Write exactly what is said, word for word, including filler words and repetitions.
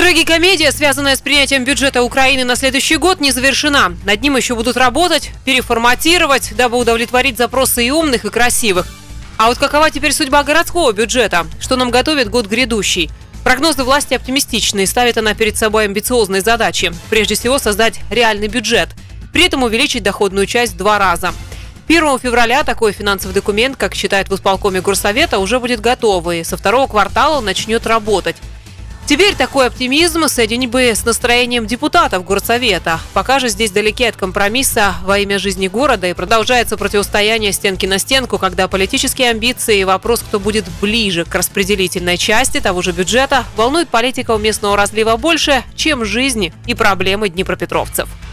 Трагикомедия, связанная с принятием бюджета Украины на следующий год, не завершена. Над ним еще будут работать, переформатировать, дабы удовлетворить запросы и умных, и красивых. А вот какова теперь судьба городского бюджета? Что нам готовит год грядущий? Прогнозы власти оптимистичные, ставит она перед собой амбициозные задачи. Прежде всего, создать реальный бюджет. При этом увеличить доходную часть в два раза. первого февраля такой финансовый документ, как считает в исполкоме Горсовета, уже будет готов, и со второго квартала он начнет работать. Теперь такой оптимизм соединить бы с настроением депутатов Горсовета. Пока же здесь далеки от компромисса во имя жизни города, и продолжается противостояние стенки на стенку, когда политические амбиции и вопрос, кто будет ближе к распределительной части того же бюджета, волнует политиков местного разлива больше, чем жизни и проблемы днепропетровцев.